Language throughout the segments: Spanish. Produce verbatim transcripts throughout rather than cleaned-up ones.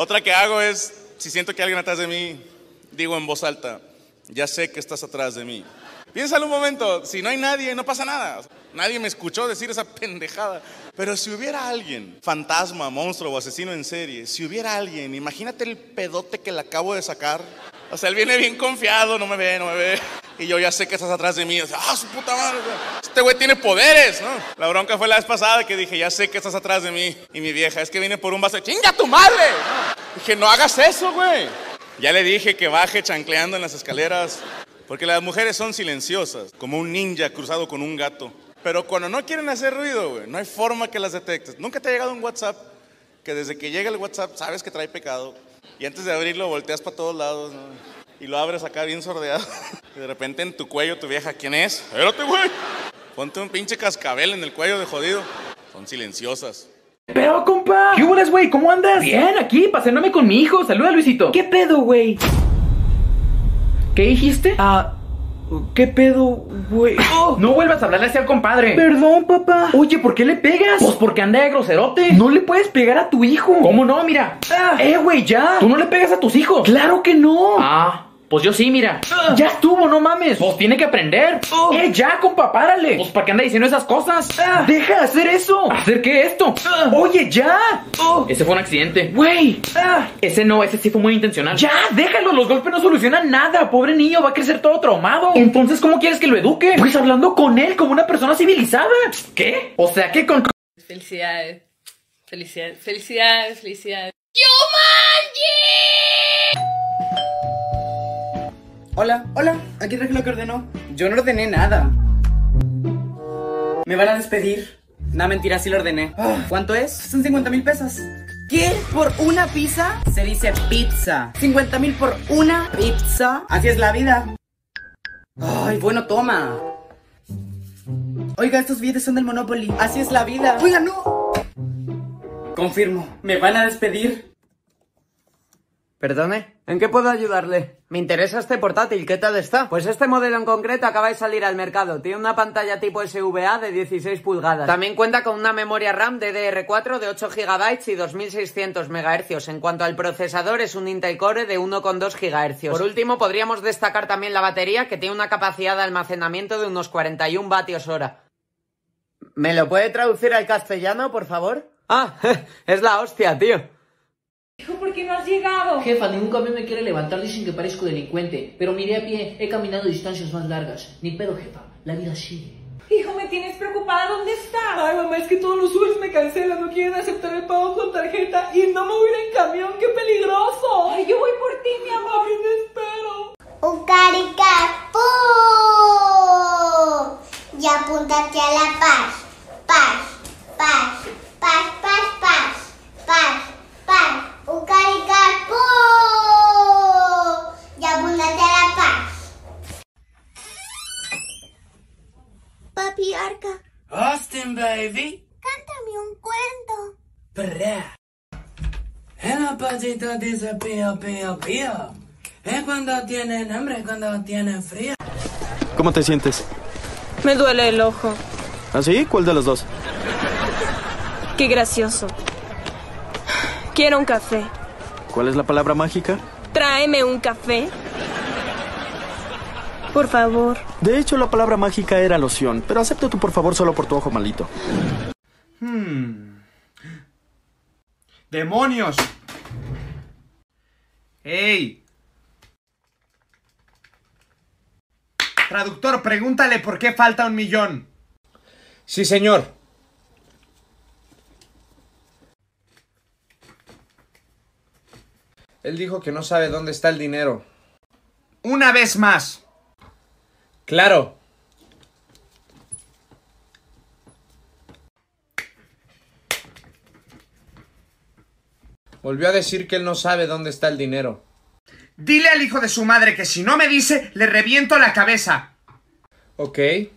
Otra que hago es, si siento que hay alguien atrás de mí, digo en voz alta, ya sé que estás atrás de mí. Piénsalo un momento, si no hay nadie, no pasa nada. Nadie me escuchó decir esa pendejada. Pero si hubiera alguien, fantasma, monstruo o asesino en serie, si hubiera alguien, imagínate el pedote que le acabo de sacar. O sea, él viene bien confiado, no me ve, no me ve. Y yo ya sé que estás atrás de mí. O sea, ah, su puta madre. Este güey tiene poderes, ¿no? La bronca fue la vez pasada que dije, ya sé que estás atrás de mí. Y mi vieja, es que viene por un vaso de ¡chinga tu madre! Dije, no hagas eso, güey. Ya le dije que baje chancleando en las escaleras. Porque las mujeres son silenciosas, como un ninja cruzado con un gato. Pero cuando no quieren hacer ruido, güey, no hay forma que las detectes. ¿Nunca te ha llegado un WhatsApp que desde que llega el WhatsApp sabes que trae pecado? Y antes de abrirlo volteas para todos lados, ¿no? Y lo abres acá bien sordeado. Y de repente en tu cuello tu vieja, ¿quién es? Espérate, güey. Ponte un pinche cascabel en el cuello de jodido. Son silenciosas. Pero, compa. ¿Qué hubo, güey? ¿Cómo andas? Bien, aquí, paseándome con mi hijo. Saluda, Luisito. ¿Qué pedo, güey? ¿Qué dijiste? Ah, ¿qué pedo, güey? Oh, no vuelvas a hablarle así al compadre. Perdón, papá. Oye, ¿por qué le pegas? Pues porque anda de groserote. No le puedes pegar a tu hijo. ¿Cómo no? Mira. Ah. Eh, güey, ya. Tú no le pegas a tus hijos. Claro que no. Ah, pues yo sí, mira. Ah. Ya estuvo, no mames. Pues tiene que aprender. Oh. Eh, ya, compa, párale. Pues ¿para qué anda diciendo esas cosas? Ah. Deja de hacer eso. ¿Hacer qué esto? Ah. Oye, ya. Oh. Ese fue un accidente. Güey. Ah. Ese no, ese sí fue muy intencional. Ya, déjalo, los golpes no solucionan nada. Pobre niño, va a crecer todo traumado. Entonces, ¿cómo quieres que lo eduque? Pues hablando con él como una persona civilizada. ¿Qué? O sea, que con... Felicidades. Felicidades. Felicidades, felicidades. Hola, hola, aquí traje lo que ordenó. Yo no ordené nada. ¿Me van a despedir? No, mentira, sí lo ordené. ¿Cuánto es? Son cincuenta mil pesos. ¿Qué? ¿Por una pizza? Se dice pizza. cincuenta mil por una pizza. Así es la vida. Ay, bueno, toma. Oiga, estos billetes son del Monopoly. Así es la vida. Oiga, no. Confirmo. ¿Me van a despedir? Perdone, ¿en qué puedo ayudarle? Me interesa este portátil, ¿qué tal está? Pues este modelo en concreto acaba de salir al mercado. Tiene una pantalla tipo S V A de dieciséis pulgadas. También cuenta con una memoria RAM D D R cuatro de ocho gigabytes y dos mil seiscientos megahercios. En cuanto al procesador, es un Intel Core de uno coma dos gigahercios. Por último, podríamos destacar también la batería, que tiene una capacidad de almacenamiento de unos cuarenta y un vatios hora. ¿Me lo puede traducir al castellano, por favor? Ah, es la hostia, tío. Hijo, ¿por qué no has llegado? Jefa, ningún camión me quiere levantar, dicen que parezco delincuente. Pero miré a pie, he caminado distancias más largas. Ni pedo, jefa, la vida sigue. Hijo, me tienes preocupada, ¿dónde estás? Ay, mamá, es que todos los Ubers me cancelan, no quieren aceptar el pago con tarjeta y no me voy a ir en camión, ¡qué peligroso! Ay, yo voy por ti, mi amor. Ay, me espero. Ucaricapú. Y apúntate a la paz. Paz, paz, paz, paz, paz, paz, paz. Ucaricapú. Y apúntate a la paz. Papi Arca. Austin, baby. Cántame un cuento. Prrra. El patito dice pío, pío, pío. Es cuando tienen hambre, cuando tienen frío. ¿Cómo te sientes? Me duele el ojo. ¿Ah, sí? ¿Cuál de los dos? Qué gracioso. Quiero un café. ¿Cuál es la palabra mágica? Tráeme un café. Por favor. De hecho, la palabra mágica era loción, pero acepto tu por favor solo por tu ojo malito. Hmm. ¡Demonios! ¡Ey! Traductor, pregúntale por qué falta un millón. Sí, señor. Él dijo que no sabe dónde está el dinero. Una vez más. Claro. Volvió a decir que él no sabe dónde está el dinero. Dile al hijo de su madre que si no me dice, le reviento la cabeza. Ok.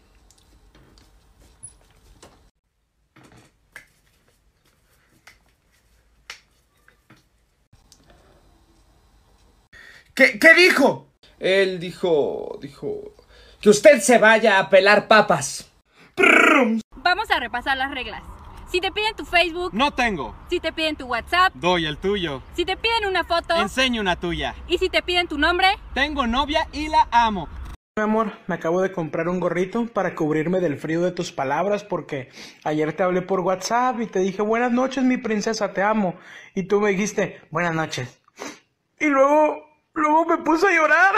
¿Qué, qué dijo? Él dijo... dijo... que usted se vaya a pelar papas. Vamos a repasar las reglas. Si te piden tu Facebook. No tengo. Si te piden tu WhatsApp. Doy el tuyo. Si te piden una foto. Enseño una tuya. Y si te piden tu nombre. Tengo novia y la amo. Mi amor, me acabo de comprar un gorrito para cubrirme del frío de tus palabras porque ayer te hablé por WhatsApp y te dije buenas noches mi princesa, te amo. Y tú me dijiste buenas noches. Y luego, luego me puse a llorar.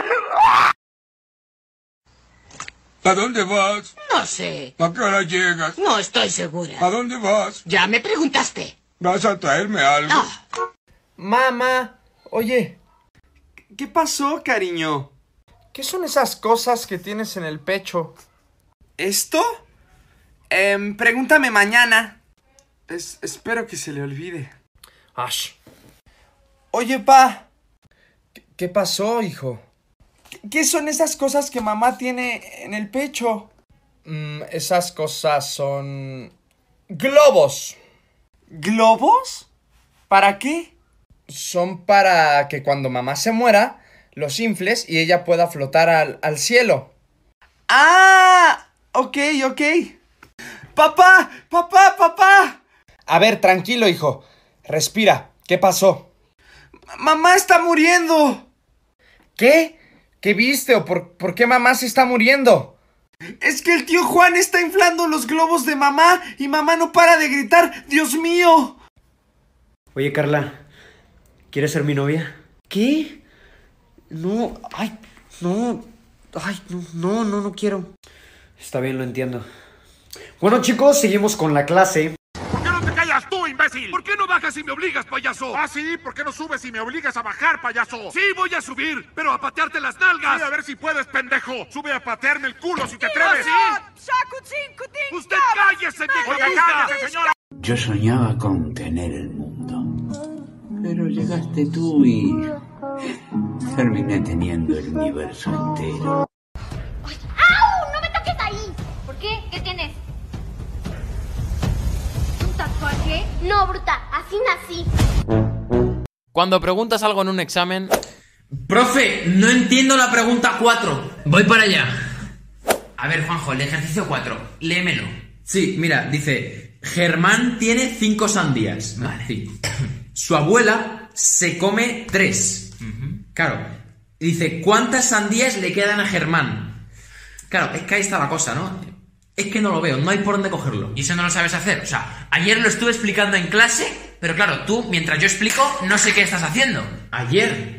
¿A dónde vas? No sé. ¿A qué hora llegas? No estoy segura. ¿A dónde vas? Ya me preguntaste. ¿Vas a traerme algo? No. Mamá, oye, ¿qué pasó, cariño? ¿Qué son esas cosas que tienes en el pecho? ¿Esto? Eh, pregúntame mañana. Es, espero que se le olvide. Ash. Oye, pa. ¿Qué, qué pasó, hijo? ¿Qué son esas cosas que mamá tiene en el pecho? Mm, esas cosas son... globos. ¿Globos? ¿Para qué? Son para que cuando mamá se muera, los infles y ella pueda flotar al, al cielo. ¡Ah! Ok, ok. ¡Papá! ¡Papá! ¡Papá! A ver, tranquilo, hijo. Respira. ¿Qué pasó? ¡Mamá está muriendo! ¿Qué? ¿Qué viste o por, por qué mamá se está muriendo? Es que el tío Juan está inflando los globos de mamá y mamá no para de gritar ¡Dios mío! Oye, Carla, ¿quieres ser mi novia? ¿Qué? No, ay, no, ay, no, no, no, no quiero. Está bien, lo entiendo. Bueno, chicos, seguimos con la clase. ¿Por qué no te callas tú, imbécil? ¿Por qué no bajas y me obligas, payaso? Ah, sí, ¿por qué no subes y me obligas a bajar, payaso? Sí, voy a subir, pero a patearte las nalgas. Sí, a ver si puedes, pendejo. Sube a patearme el culo si te atreves. ¿Sí? ¡Usted cállese, vieja! Oiga, cállese, señora! Yo soñaba con tener el mundo, pero llegaste tú y terminé teniendo el universo entero. ¡Au! ¡No me toques ahí! ¿Por qué? ¿Qué tienes? ¿Un tatuaje? No, bruta, así nací. Cuando preguntas algo en un examen... Profe, no entiendo la pregunta cuatro. Voy para allá. A ver, Juanjo, el ejercicio cuatro, léemelo. Sí, mira, dice... Germán tiene cinco sandías. Vale. Sí. Su abuela se come tres. Uh-huh. Claro. Dice, ¿cuántas sandías le quedan a Germán? Claro, es que ahí está la cosa, ¿no? Es que no lo veo, no hay por dónde cogerlo. ¿Y eso no lo sabes hacer? O sea, ayer lo estuve explicando en clase, pero claro, tú, mientras yo explico, no sé qué estás haciendo. Ayer.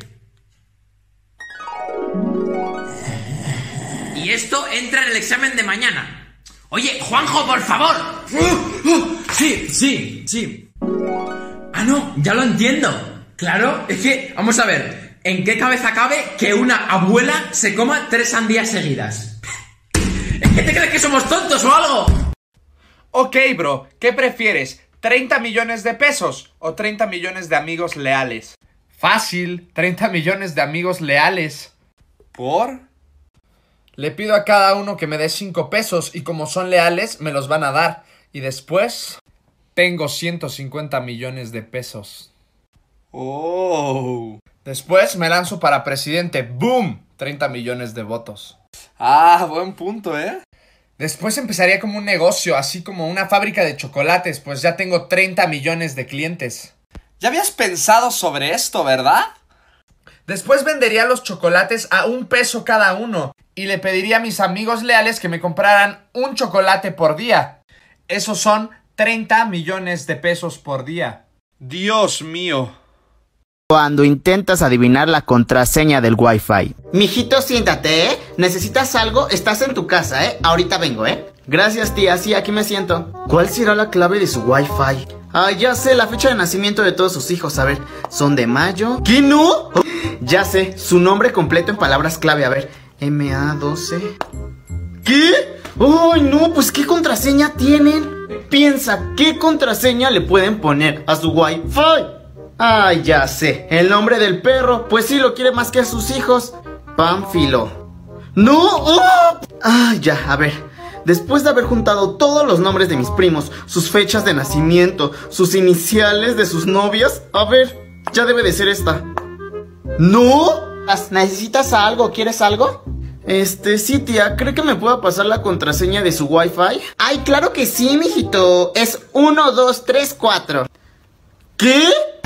Y esto entra en el examen de mañana. Oye, Juanjo, por favor. Sí, sí, sí. Ah, no, ya lo entiendo. Claro, es que, vamos a ver, ¿en qué cabeza cabe que una abuela se coma tres sandías seguidas? ¿Es que te crees que somos tontos o algo? Ok, bro, ¿qué prefieres? ¿treinta millones de pesos o treinta millones de amigos leales? Fácil, treinta millones de amigos leales. ¿Por? Le pido a cada uno que me dé cinco pesos y como son leales, me los van a dar. Y después, tengo ciento cincuenta millones de pesos. Oh. Después me lanzo para presidente. ¡Boom! treinta millones de votos. Ah, buen punto, ¿eh? Después empezaría como un negocio, así como una fábrica de chocolates, pues ya tengo treinta millones de clientes. Ya habías pensado sobre esto, ¿verdad? Después vendería los chocolates a un peso cada uno y le pediría a mis amigos leales que me compraran un chocolate por día. Esos son treinta millones de pesos por día. Dios mío. Cuando intentas adivinar la contraseña del Wi-Fi. Mijito, siéntate, ¿eh? ¿Necesitas algo? Estás en tu casa, ¿eh? Ahorita vengo, ¿eh? Gracias, tía. Sí, aquí me siento. ¿Cuál será la clave de su Wi-Fi? Ah, ya sé, la fecha de nacimiento de todos sus hijos. A ver, ¿son de mayo? ¿Qué no? Ya sé, su nombre completo en palabras clave. A ver, M A doce. ¿Qué? ¡Ay, no! Pues, ¿qué contraseña tienen? Piensa, ¿qué contraseña le pueden poner a su Wi-Fi? Ay, ya sé, el nombre del perro. Pues sí, lo quiere más que a sus hijos. Pánfilo. ¡No! ¡Oh! Ay, ya, a ver. Después de haber juntado todos los nombres de mis primos, sus fechas de nacimiento, sus iniciales de sus novias, a ver, ya debe de ser esta. ¿No? ¿Necesitas algo? ¿Quieres algo? Este, sí, tía, ¿cree que me pueda pasar la contraseña de su Wi-Fi? Ay, claro que sí, mijito. Es uno, dos, tres, cuatro. ¿Qué?